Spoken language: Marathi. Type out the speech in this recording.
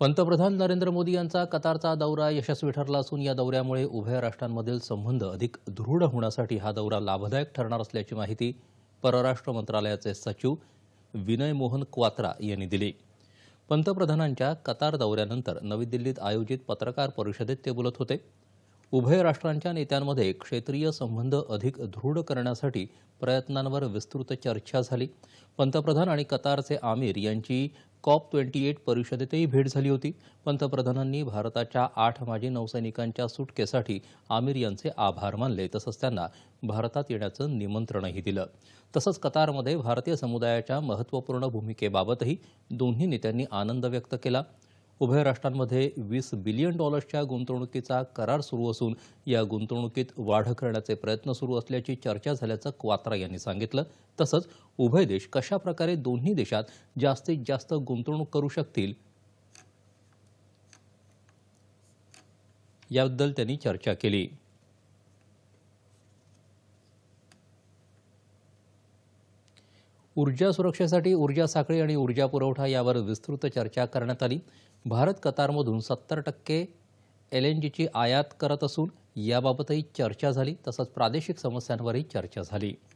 पंतप्रधान नरेंद्र मोदी यांचा कतारचा दौरा यशस्वी ठरला असून या दौऱ्यामुळे उभय राष्ट्रांमधील संबंध अधिक दृढ होण्यासाठी हा दौरा लाभदायक ठरणार असल्याची माहिती परराष्ट्र मंत्रालयाचे सचिव विनय मोहन क्वात्रा यांनी दिली। पंतप्रधानांच्या कतार दौऱ्यानंतर नवी दिल्लीत आयोजित पत्रकार परिषदेत ते बोलत होते। उभय राष्ट्रांच्या नेत्यांमध्ये क्षेत्रीय संबंध अधिक दृढ करण्यासाठी प्रयत्नांवर विस्तृत चर्चा झाली। पंतप्रधान आणि कतारचे आमीर यांची COP28 परिषदेतही भेट झाली होती। पंतप्रधानांनी भारताच्या 8 माजी नौसैनिकांच्या सुटकेसाठी आमीर यांचे आभार मानले, तसंच त्यांना भारतात येण्याचं निमंत्रणही दिलं। तसंच कतारमध्ये भारतीय समुदायाच्या महत्त्वपूर्ण भूमिकेबाबतही दोन्ही नेत्यांनी आनंद व्यक्त केला। उभय राष्ट्रांमध्ये $20 बिलियन गुंतवणुकीचा करार सुरू असून या गुंतवणुकीत वाढ करण्याचे प्रयत्न सुरू असल्याची चर्चा झाल्याचं क्वात्रा यांनी सांगितलं। तसंच उभय देश कशा प्रकारे दोन्ही देशात जास्तीत जास्त गुंतवणूक करू शकतील याबद्दल त्यांनी चर्चा केली। ऊर्जा सुरक्षेसाठी ऊर्जा साखळी आणि ऊर्जा पुरवठा यावर विस्तृत चर्चा करण्यात आली। भारत कतारमधून 70% LNGची आयात करत असून याबाबतही चर्चा झाली। तसंच प्रादेशिक समस्यांवरही चर्चा झाली।